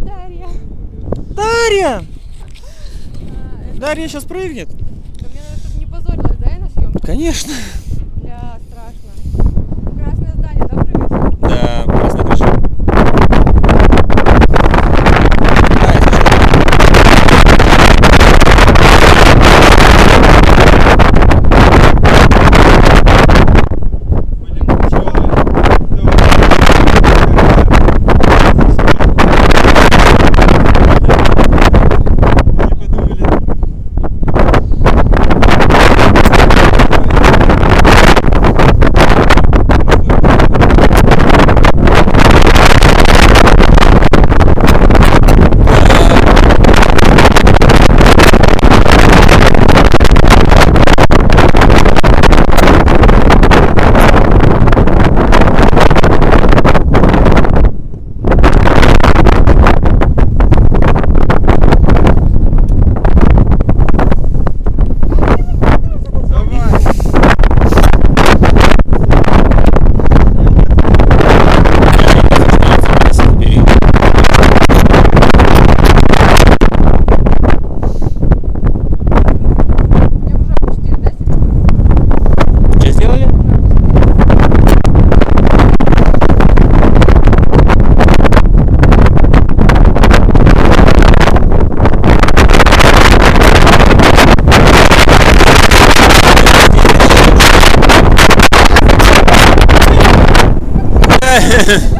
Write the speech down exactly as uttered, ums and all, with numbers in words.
Дарья. Дарья! А, Дарья сейчас прыгнет. это мне надо, чтобы не позорилась, да, я на съемке? Конечно. Бля, страшно. Красное здание, да, прыгать? Да, красная крыша. Yeah.